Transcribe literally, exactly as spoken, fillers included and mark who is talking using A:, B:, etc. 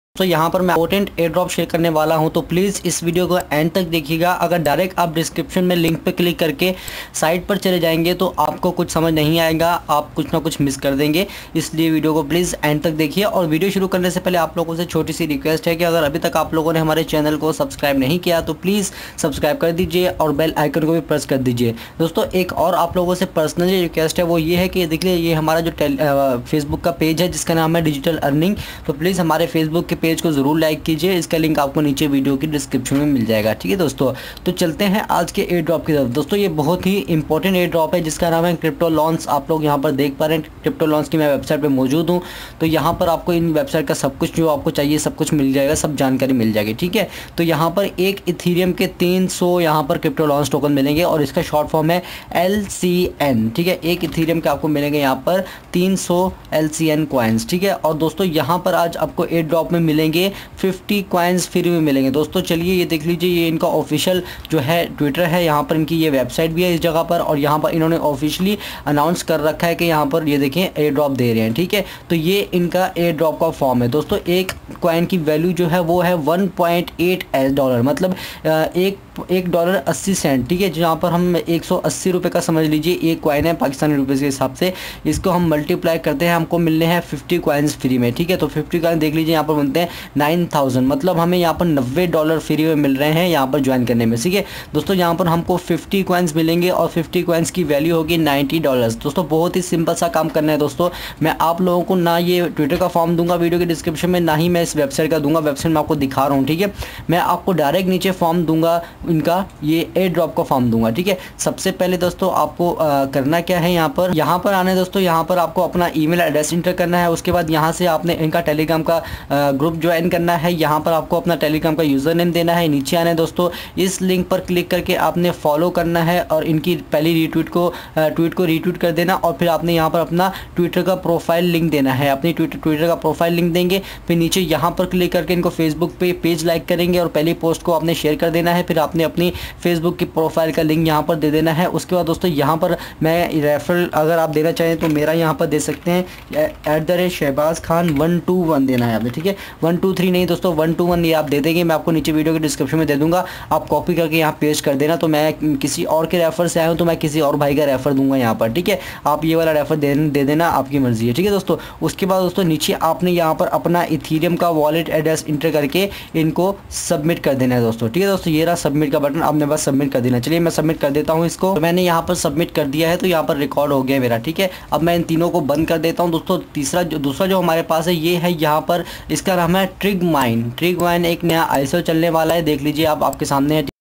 A: तो यहाँ पर मैं इंपॉर्टेंट एयर ड्रॉप शेयर करने वाला हूँ, तो प्लीज़ इस वीडियो को एंड तक देखिएगा। अगर डायरेक्ट आप डिस्क्रिप्शन में लिंक पर क्लिक करके साइट पर चले जाएंगे तो आपको कुछ समझ नहीं आएगा, आप कुछ ना कुछ मिस कर देंगे। इसलिए वीडियो को प्लीज़ एंड तक देखिए। और वीडियो शुरू करने से पहले आप लोगों से छोटी सी रिक्वेस्ट है कि अगर अभी तक आप लोगों ने हमारे चैनल को सब्सक्राइब नहीं किया तो प्लीज़ सब्सक्राइब कर दीजिए और बेल आइकन को भी प्रेस कर दीजिए। दोस्तों एक और आप लोगों से पर्सनली रिक्वेस्ट है, वो ये है कि देखिए ये हमारा जो फेसबुक का पेज है जिसका नाम है डिजिटल अर्निंग, तो प्लीज़ हमारे फेसबुक के पेज को ज़रूर लाइक कीजिए। इसका लिंक आपको नीचे वीडियो की डिस्क्रिप्शन में मिल जाएगा। ठीक है दोस्तों, तो चलते हैं आज के एयर ड्रॉप की तरफ। दोस्तों ये बहुत ही इंपॉर्टेंट एयर ड्रॉप है जिसका नाम है क्रिप्टो लॉन्च। आप लोग यहाँ पर देख पा रहे हैं क्रिप्टो लॉन्च की मैं वेबसाइट पे मौजूद हूँ। तो यहाँ पर आपको इन वेबसाइट का सब कुछ जो आपको चाहिए सब कुछ मिल जाएगा, सब जानकारी मिल जाएगी। ठीक है, तो यहाँ पर एक इथीरियम के तीन सौ यहाँ पर क्रिप्टो लॉन्च टोकन मिलेंगे और इसका शॉर्ट फॉर्म है एल सी एन। ठीक है, एक इथीरियम के आपको मिलेंगे यहाँ पर तीन सौ एल सी एन कॉइन्स। ठीक है, और दोस्तों यहाँ पर आज आपको एयर ड्रॉप में मिलेंगे फिफ्टी कॉइन्स फ्री में मिलेंगे। दोस्तों चलिए ये देख लीजिए, ये इनका ऑफिशियल जो है ट्विटर है, यहाँ पर इनकी ये वेबसाइट भी है इस जगह पर, और यहाँ पर इन्होंने ऑफिशियली अनाउंस कर रखा है कि यहाँ पर ये देखें एयर ड्रॉप दे रहे हैं। ठीक है, तो ये इनका एयर ड्रॉप का फॉर्म है। दोस्तों एक कॉइन की वैल्यू जो है वो है वन पॉइंट एट डॉलर, मतलब एक एक डॉलर अस्सी सेंट। ठीक है, जहाँ पर हम एक सौ अस्सी रुपये का समझ लीजिए एक कॉइन है पाकिस्तानी रुपये के हिसाब से, इसको हम मल्टीप्लाई करते हैं हमको मिलने हैं फिफ्टी कॉइन्स फ्री में। ठीक है, तो फिफ्टी कॉइन देख लीजिए यहाँ पर बनते हैं नाइन थाउजेंड, मतलब हमें यहाँ पर नब्बे डॉलर फ्री में मिल रहे हैं यहाँ पर ज्वाइन करने में। ठीक है दोस्तों, यहाँ पर हमको फिफ्टी कॉइन्स मिलेंगे और फिफ्टी कॉइन्स की वैल्यू होगी नाइन्टी डॉलर्स। दोस्तों बहुत ही सिंपल सा काम करना है। दोस्तों मैं आप लोगों को ना ये ट्विटर का फॉर्म दूंगा वीडियो के डिस्क्रिप्शन में, ना ही मैं इस वेबसाइट का दूंगा, वेबसाइट मैं आपको दिखा रहा हूँ। ठीक है, मैं आपको डायरेक्ट नीचे फॉर्म दूंगा, इनका ये एयर ड्रॉप का फॉर्म दूंगा। ठीक है, सबसे पहले दोस्तों आपको आ, करना क्या है, यहाँ पर यहाँ पर आने दोस्तों, यहाँ पर आपको अपना ईमेल एड्रेस इंटर करना है। उसके बाद यहाँ से आपने इनका टेलीग्राम का ग्रुप ज्वाइन करना है। यहाँ पर आपको अपना टेलीग्राम का यूज़र नेम देना है। नीचे आने दोस्तों इस लिंक पर क्लिक करके आपने फॉलो करना है और इनकी पहली रीट्वीट को ट्वीट को रीट्वीट कर देना, और फिर आपने यहाँ पर अपना ट्विटर का प्रोफाइल लिंक देना है। अपनी ट्विटर ट्विटर का प्रोफाइल लिंक देंगे, फिर नीचे यहाँ पर क्लिक करके इनको फेसबुक पे पेज लाइक करेंगे और पहली पोस्ट को आपने शेयर कर देना है। फिर आपने अपनी फेसबुक की प्रोफाइल का लिंक यहाँ पर दे देना है। उसके बाद दोस्तों यहाँ पर मैं रेफरल अगर आप देना चाहें तो मेरा यहाँ पर दे सकते हैं, at the rate Shahbaz Khan one two one देना है आपने। ठीक है, वन टू थ्री नहीं दोस्तों, वन टू वन ये आप दे देंगे, मैं आपको नीचे वीडियो के डिस्क्रिप्शन में दे दूंगा, आप कॉपी करके यहाँ पेस्ट कर देना। तो मैं किसी और के रेफर से आया हूँ तो मैं किसी और भाई का रेफर दूंगा यहाँ पर। ठीक है, आप ये वाला रेफर दे, दे देना, आपकी मर्जी है। ठीक है दोस्तों, उसके बाद दोस्तों नीचे आपने यहाँ पर अपना इथीरियम का वॉलेट एड्रेस इंटर करके इनको सबमिट कर देना है दोस्तों। ठीक है दोस्तों, ये रहा सबमिट का बटन, आपने बस सबमिट कर देना। चलिए मैं सबमिट कर देता हूँ इसको। तो मैंने यहाँ पर सबमिट कर दिया है, तो यहाँ पर रिकॉर्ड हो गया मेरा। ठीक है, अब मैं इन तीनों को बंद कर देता हूँ। दोस्तों तीसरा जो दूसरा जो हमारे पास है ये है यहाँ पर, इसका नाम है ट्रिग माइन। ट्रिग माइन एक नया आईएसओ चलने वाला है, देख लीजिए आप, आपके सामने है।